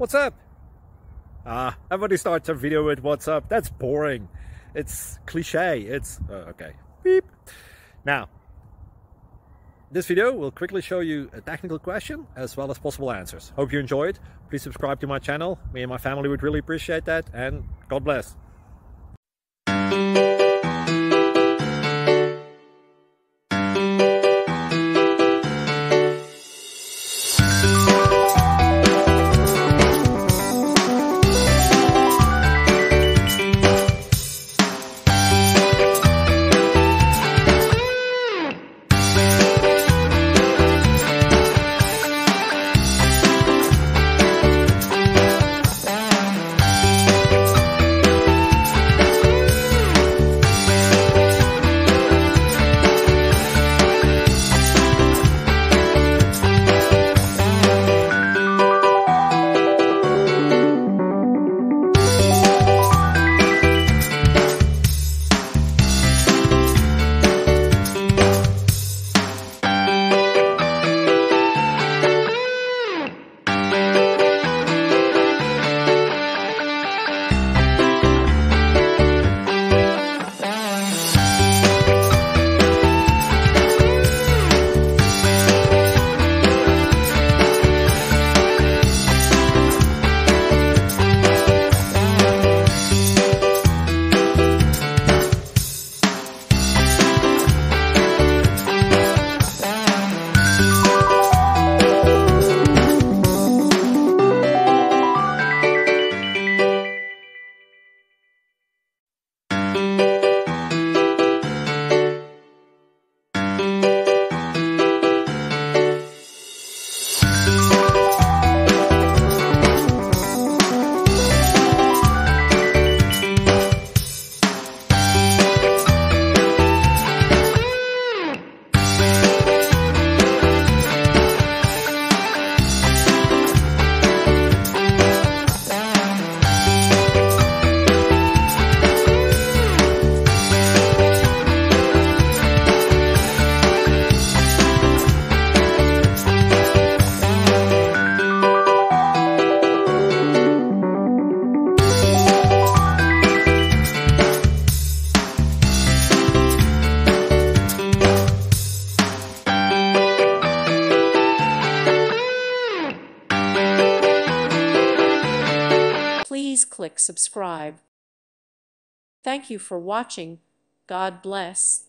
What's up? Everybody starts a video with what's up. That's boring. It's cliche. It's okay. Beep. Now, this video will quickly show you a technical question as well as possible answers. Hope you enjoyed. Please subscribe to my channel. Me and my family would really appreciate that, and God bless. Please click subscribe. Thank you for watching. God bless.